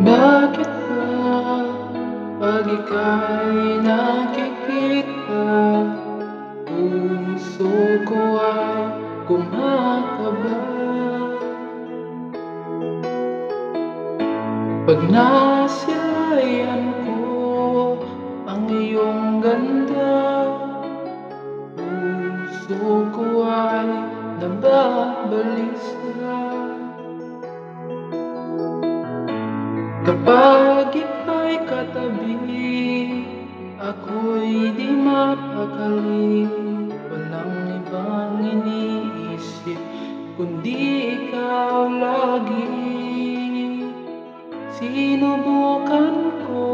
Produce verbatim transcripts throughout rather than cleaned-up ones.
Bakit ba pag ika'y nakikita, puso ko ay kumakaba? Pag nasilayan ko ang iyong ganda, puso ko ay nababalisa. Kapag ika'y katabi, ako'y di mapakali. Walang ibang iniisip kundi ikaw lagi. Sinubukan ko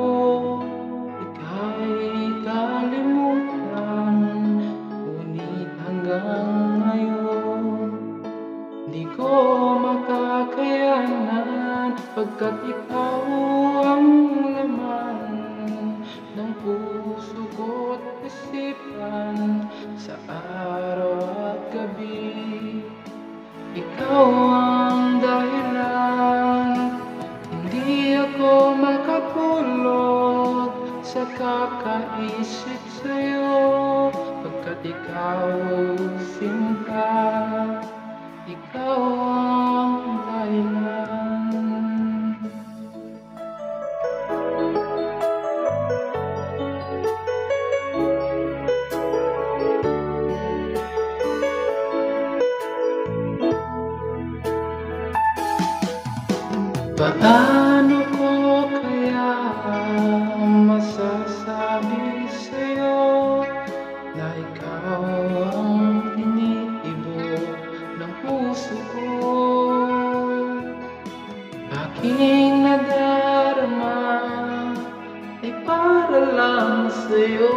ika'y kalimutan, ngunit hanggang ngayon di ko makakayanan, pagkat ikaw ang laman ng puso ko't isipan sa araw at gabi. Ikaw ang dahilan, hindi ako makapulot sa kakaisip sa'yo, pagkat ikaw sinta, ikaw ang dahilan. Paano ko kaya masasabi sa'yo na ikaw ang iniibig ng puso ko? Aking nadarama ay para lang sa'yo.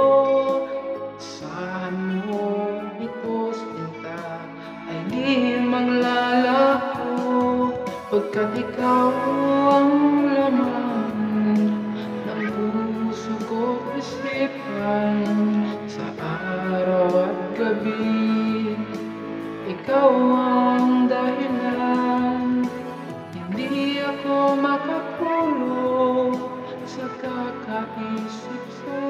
Asahan mo ito, sinta, ay di manglalaho, pagkat ikaw ang laman ng puso ko't isipan sa araw at gabi. Ikaw ang dahilan, hindi ako makapulot sa kakaisip sa'yo.